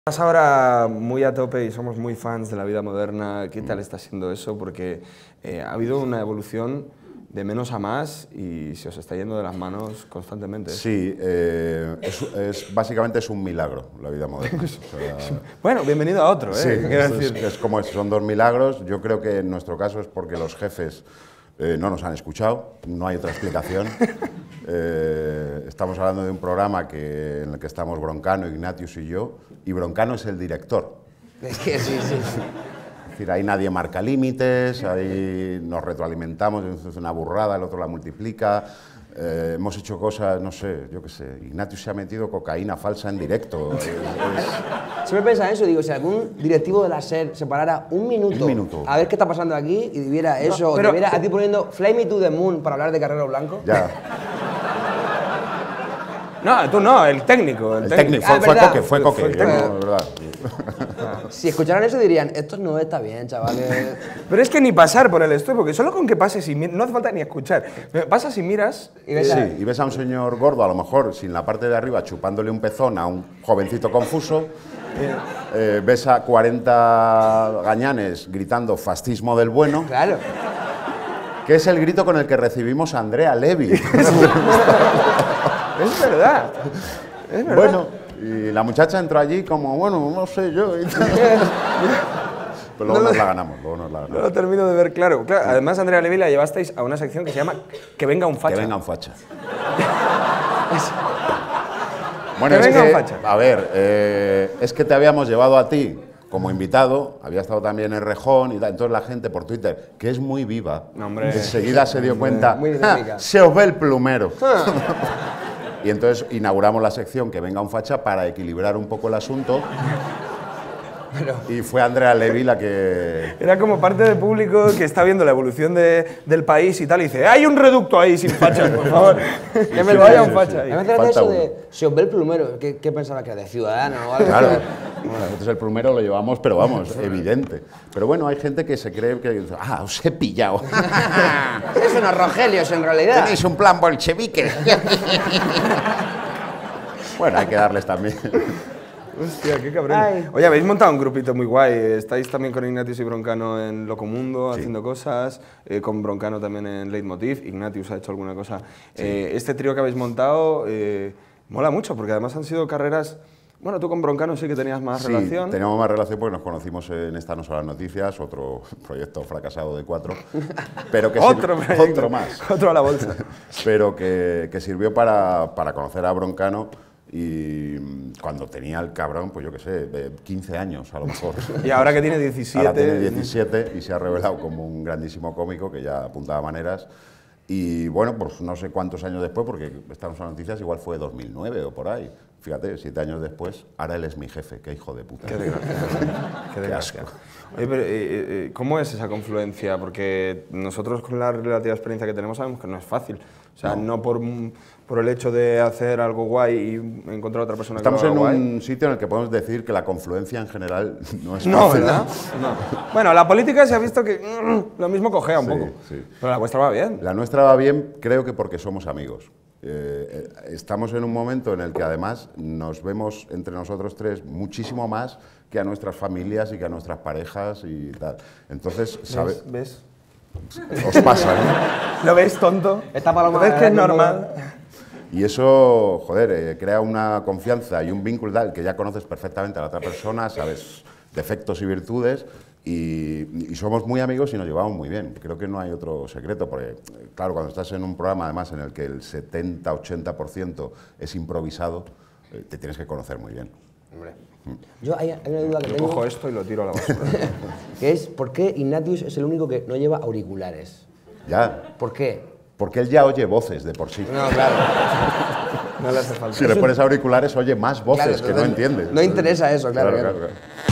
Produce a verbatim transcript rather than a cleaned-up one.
Estás ahora muy a tope y somos muy fans de la vida moderna. ¿Qué tal está siendo eso? Porque eh, ha habido una evolución de menos a más y se os está yendo de las manos constantemente. Sí, eh, es, es, básicamente es un milagro la vida moderna. O sea, bueno, bienvenido a otro, ¿eh? Sí, es, decir? es, es como es, son dos milagros. Yo creo que en nuestro caso es porque los jefes eh, no nos han escuchado, no hay otra explicación. Eh, estamos hablando de un programa que, en el que estamos Broncano, Ignatius y yo, y Broncano es el director. Es que sí, sí. Es decir, ahí nadie marca límites, ahí nos retroalimentamos, es una burrada, el otro la multiplica. Eh, hemos hecho cosas, no sé, yo qué sé, Ignatius se ha metido cocaína falsa en directo. Es, es... Siempre pensaba eso, digo, si algún directivo de la SER se parara un minuto, un minuto a ver qué está pasando aquí y viera eso, no, pero... o te viera a ti poniendo Fly Me to the Moon para hablar de Carrero Blanco. Ya. No, tú no, el técnico. El, el técnico, técnico fue, ah, fue verdad. Coque, fue Coque, Fue yo no, técnico. de verdad. Si escucharan eso dirían, esto no está bien, chavales. Pero es que ni pasar por el estudio, porque solo con que pases y miras, no hace falta ni escuchar. Pasas y miras Y ves Sí, a- y ves a un señor gordo, a lo mejor sin la parte de arriba, chupándole un pezón a un jovencito confuso. Eh, ves a cuarenta gañanes gritando fascismo del bueno, Claro. que es el grito con el que recibimos a Andrea Levy. Es verdad. Es verdad. Bueno, y la muchacha entró allí como, bueno, no sé yo. Y tal. Pero luego No nos lo- la ganamos, luego nos la No ganamos. lo termino de ver claro. Claro, además, Andrea Levy la llevasteis a una sección que se llama Que venga un facha. Que vengan facha. Bueno, Que es venga que, un facha. a ver, eh, es que te habíamos llevado a ti como invitado, había estado también en Rejón y tal, entonces la gente por Twitter, que es muy viva, No, hombre. enseguida se dio cuenta, Muy dinámica. "Ah, se os ve el plumero". Y entonces inauguramos la sección Que venga un facha para equilibrar un poco el asunto. Y fue Andrea Levy la que... Era como parte del público que está viendo la evolución de, del país y tal, y dice, hay un reducto ahí sin facha, por favor, que me lo vaya un facha A mí ahí. me hace gracia Falta eso uno. de, si os ve el plumero, ¿qué, qué pensaba que era? ¿De Ciudadano o algo? Claro, bueno, nosotros el plumero lo llevamos, pero vamos, evidente. Pero bueno, hay gente que se cree que... Ah, os he pillado. Es unos Rogelios en realidad. Tenéis un plan bolchevique. Bueno, hay que darles también. Hostia, qué cabrón. Ay. Oye, habéis montado un grupito muy guay. Estáis también con Ignatius y Broncano en Locomundo, haciendo cosas. Eh, con Broncano también en Leitmotiv. Ignatius ha hecho alguna cosa. Eh, este trío que habéis montado eh, mola mucho, porque además han sido carreras... Bueno, tú con Broncano sí que tenías más Sí, relación. teníamos más relación porque nos conocimos en Esta No Son Las Noticias, otro proyecto fracasado de cuatro. Pero que Otro sir- proyecto. otro más. Otro a la bolsa. Pero que, que sirvió para, para conocer a Broncano y mm, cuando tenía el cabrón, pues yo qué sé, de quince años a lo mejor. Y ahora que tiene diecisiete... Ahora tiene diecisiete y se ha revelado como un grandísimo cómico que ya apuntaba maneras. Y bueno, pues no sé cuántos años después, porque Estamos en las Noticias, igual fue dos mil nueve o por ahí. Fíjate, siete años después, ahora él es mi jefe, qué hijo de puta. Qué desgracia. Qué desgracia. asco. Oye, pero, eh, eh, ¿cómo es esa confluencia? Porque nosotros con la relativa experiencia que tenemos sabemos que no es fácil. O sea, no, No. por, por el hecho de hacer algo guay y encontrar a otra persona Estamos que lo en haga guay. un sitio en el que podemos decir que la confluencia en general no es No, fácil. ¿verdad? No. Bueno, la política se ha visto que mm, lo mismo cojea un Sí, poco. sí. Pero la vuestra va bien. La nuestra va bien, creo que porque somos amigos. Eh, eh, estamos en un momento en el que además nos vemos entre nosotros tres muchísimo más que a nuestras familias y que a nuestras parejas y tal. Entonces, ¿sabe? ¿Ves? ¿Ves? Os pasa, ¿no? ¿Lo ves tonto? Esta paloma ¿Lo ves que es no normal? Y eso, joder, eh, crea una confianza y un vínculo tal que ya conoces perfectamente a la otra persona, sabes defectos y virtudes y, y somos muy amigos y nos llevamos muy bien. Creo que no hay otro secreto, porque eh, claro, cuando estás en un programa además en el que el setenta ochenta por ciento es improvisado, eh, te tienes que conocer muy bien. Hombre, Yo hay, hay una duda que yo tengo, cojo esto y lo tiro a la basura. que es ¿por qué Ignatius es el único que no lleva auriculares? Ya, ¿Por qué? porque él ya oye voces de por sí. No, claro. No le hace falta. Si le pones auriculares, oye más voces Claro, que no entonces, entiendes. no interesa eso, claro, Claro, claro. claro, claro.